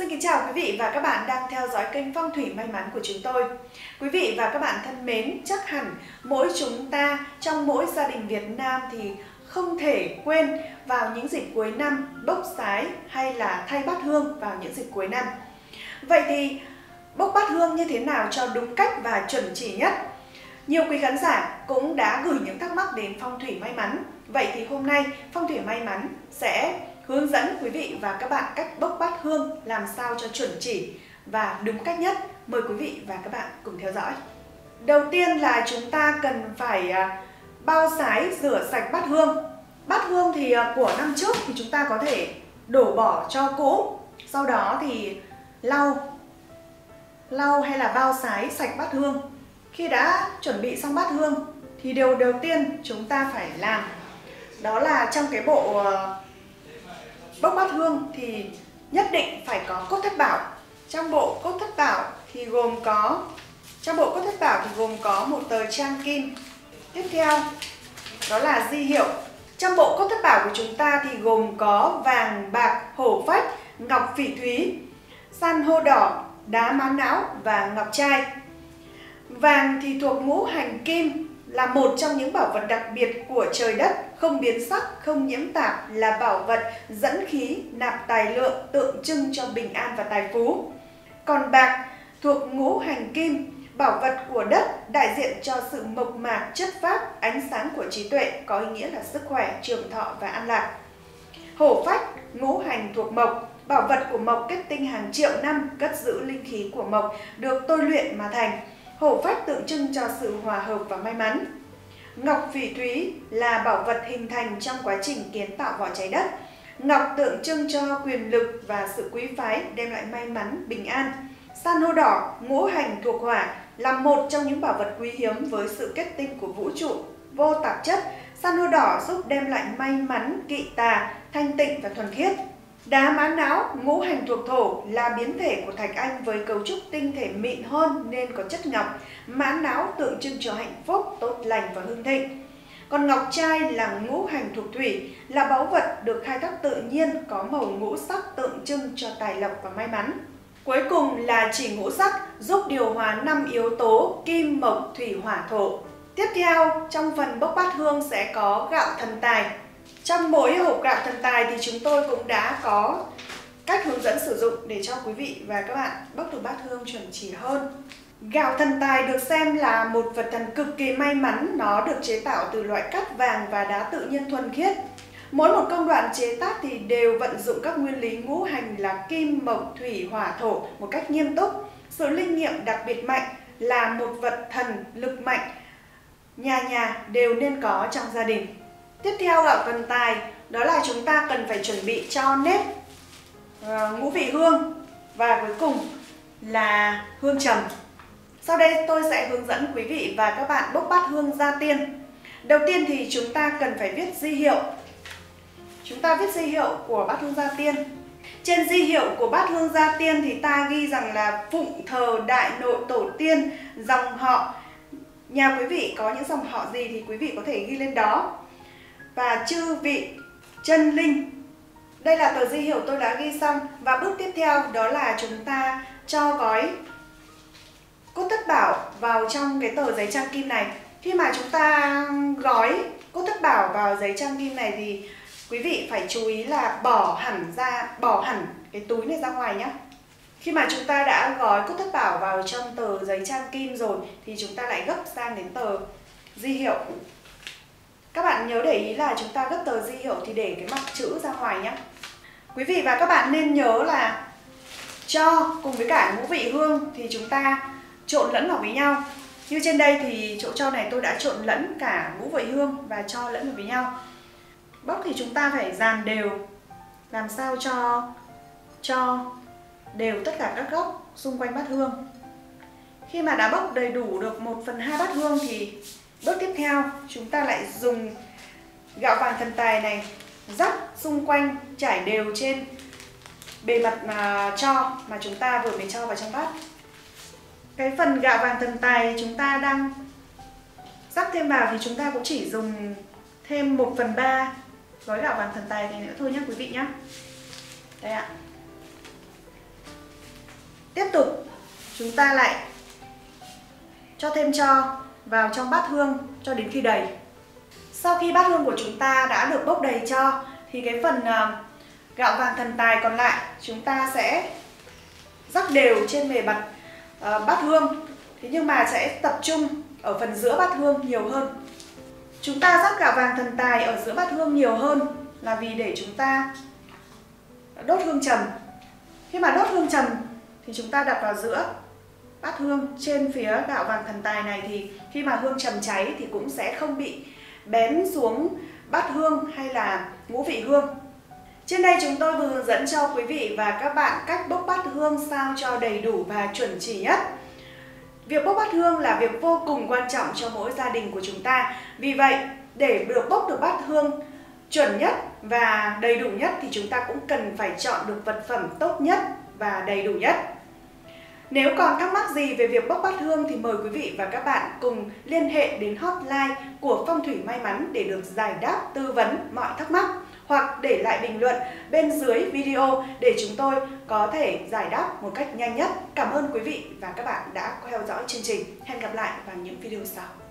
Xin kính chào quý vị và các bạn đang theo dõi kênh Phong thủy may mắn của chúng tôi. Quý vị và các bạn thân mến, chắc hẳn mỗi chúng ta trong mỗi gia đình Việt Nam thì không thể quên vào những dịp cuối năm bốc sái hay là thay bát hương vào những dịp cuối năm. Vậy thì bốc bát hương như thế nào cho đúng cách và chuẩn chỉ nhất? Nhiều quý khán giả cũng đã gửi những thắc mắc đến Phong thủy may mắn. Vậy thì hôm nay Phong thủy may mắn sẽ hướng dẫn quý vị và các bạn cách bốc bát hương làm sao cho chuẩn chỉ và đúng cách nhất. Mời quý vị và các bạn cùng theo dõi. Đầu tiên là chúng ta cần phải bao sái rửa sạch bát hương. Bát hương thì của năm trước thì chúng ta có thể đổ bỏ tro cũ, sau đó thì lau hay là bao sái sạch bát hương. Khi đã chuẩn bị xong bát hương thì điều đầu tiên chúng ta phải làm đó là trong cái bộ bốc bát hương thì nhất định phải có cốt thất bảo. Trong bộ cốt thất bảo thì gồm có một tờ trang kim. Tiếp theo đó là di hiệu. Trong bộ cốt thất bảo của chúng ta thì gồm có vàng, bạc, hổ phách, ngọc phỉ thúy, san hô đỏ, đá mã não và ngọc trai. Vàng thì thuộc ngũ hành kim, là một trong những bảo vật đặc biệt của trời đất, không biến sắc, không nhiễm tạp, là bảo vật dẫn khí, nạp tài lượng, tượng trưng cho bình an và tài phú. Còn bạc thuộc ngũ hành kim, bảo vật của đất, đại diện cho sự mộc mạc, chất phác, ánh sáng của trí tuệ, có ý nghĩa là sức khỏe, trường thọ và an lạc. Hổ phách ngũ hành thuộc mộc, bảo vật của mộc kết tinh hàng triệu năm, cất giữ linh khí của mộc, được tôi luyện mà thành. Hổ phách tượng trưng cho sự hòa hợp và may mắn. Ngọc phỉ thúy là bảo vật hình thành trong quá trình kiến tạo vỏ trái đất. Ngọc tượng trưng cho quyền lực và sự quý phái, đem lại may mắn, bình an. San hô đỏ, ngũ hành thuộc hỏa, là một trong những bảo vật quý hiếm với sự kết tinh của vũ trụ, vô tạp chất. San hô đỏ giúp đem lại may mắn, kỵ tà, thanh tịnh và thuần khiết. Đá mã não, ngũ hành thuộc thổ, là biến thể của thạch anh với cấu trúc tinh thể mịn hơn nên có chất ngọc. Mã não tượng trưng cho hạnh phúc, tốt lành và hưng thịnh. Còn ngọc trai là ngũ hành thuộc thủy, là báu vật được khai thác tự nhiên, có màu ngũ sắc tượng trưng cho tài lộc và may mắn. Cuối cùng là chỉ ngũ sắc, giúp điều hòa 5 yếu tố kim, mộc, thủy, hỏa, thổ. Tiếp theo, trong phần bốc bát hương sẽ có gạo thần tài. Trong mỗi hộp gạo thần tài thì chúng tôi cũng đã có cách hướng dẫn sử dụng để cho quý vị và các bạn bốc được bát hương chuẩn chỉ hơn. Gạo thần tài được xem là một vật thần cực kỳ may mắn, nó được chế tạo từ loại cát vàng và đá tự nhiên thuần khiết. Mỗi một công đoạn chế tác thì đều vận dụng các nguyên lý ngũ hành là kim, mộc, thủy, hỏa, thổ một cách nghiêm túc. Sự linh nghiệm đặc biệt mạnh, là một vật thần lực mạnh, nhà nhà đều nên có trong gia đình. Tiếp theo gạo thần tài, đó là chúng ta cần phải chuẩn bị cho nếp, ngũ vị hương và cuối cùng là hương trầm. Sau đây tôi sẽ hướng dẫn quý vị và các bạn bốc bát hương gia tiên. Đầu tiên thì chúng ta cần phải viết di hiệu. Chúng ta viết di hiệu của bát hương gia tiên. Trên di hiệu của bát hương gia tiên thì ta ghi rằng là phụng thờ đại nội tổ tiên, dòng họ. Nhà quý vị có những dòng họ gì thì quý vị có thể ghi lên đó. Và chư vị, chân linh. Đây là tờ di hiệu tôi đã ghi xong. Và bước tiếp theo đó là chúng ta cho gói cốt thất bảo vào trong cái tờ giấy trang kim này. Khi mà chúng ta gói cốt thất bảo vào giấy trang kim này thì quý vị phải chú ý là bỏ hẳn cái túi này ra ngoài nhé. Khi mà chúng ta đã gói cốt thất bảo vào trong tờ giấy trang kim rồi thì chúng ta lại gấp sang đến tờ di hiệu. Các bạn nhớ để ý là chúng ta gấp tờ di hiệu thì để cái mặt chữ ra ngoài nhé. Quý vị và các bạn nên nhớ là tro cùng với cả ngũ vị hương thì chúng ta trộn lẫn vào với nhau. Như trên đây thì chỗ tro này tôi đã trộn lẫn cả ngũ vị hương và tro lẫn vào với nhau. Bốc thì chúng ta phải dàn đều, làm sao cho đều tất cả các góc xung quanh bát hương. Khi mà đã bốc đầy đủ được 1/2 bát hương thì bước tiếp theo chúng ta lại dùng gạo vàng thần tài này rắc xung quanh, trải đều trên bề mặt tro mà chúng ta vừa mới cho vào trong bát. Cái phần gạo vàng thần tài chúng ta đang rắc thêm vào thì chúng ta cũng chỉ dùng thêm 1/3 gói gạo vàng thần tài này nữa thôi nhé quý vị nhé. Đây ạ. Tiếp tục chúng ta lại cho thêm tro vào trong bát hương cho đến khi đầy. Sau khi bát hương của chúng ta đã được bốc đầy tro thì cái phần gạo vàng thần tài còn lại chúng ta sẽ rắc đều trên bề mặt bát hương. Thế nhưng mà sẽ tập trung ở phần giữa bát hương nhiều hơn. Chúng ta rắc gạo vàng thần tài ở giữa bát hương nhiều hơn là vì để chúng ta đốt hương trầm. Khi mà đốt hương trầm thì chúng ta đặt vào giữa bát hương trên phía gạo vàng thần tài này, thì khi mà hương trầm cháy thì cũng sẽ không bị bén xuống bát hương hay là ngũ vị hương. Trên đây chúng tôi vừa hướng dẫn cho quý vị và các bạn cách bốc bát hương sao cho đầy đủ và chuẩn chỉ nhất. Việc bốc bát hương là việc vô cùng quan trọng cho mỗi gia đình của chúng ta. Vì vậy, để được bốc được bát hương chuẩn nhất và đầy đủ nhất thì chúng ta cũng cần phải chọn được vật phẩm tốt nhất và đầy đủ nhất. Nếu còn thắc mắc gì về việc bốc bát hương thì mời quý vị và các bạn cùng liên hệ đến hotline của Phong thủy may mắn để được giải đáp tư vấn mọi thắc mắc, hoặc để lại bình luận bên dưới video để chúng tôi có thể giải đáp một cách nhanh nhất. Cảm ơn quý vị và các bạn đã theo dõi chương trình. Hẹn gặp lại vào những video sau.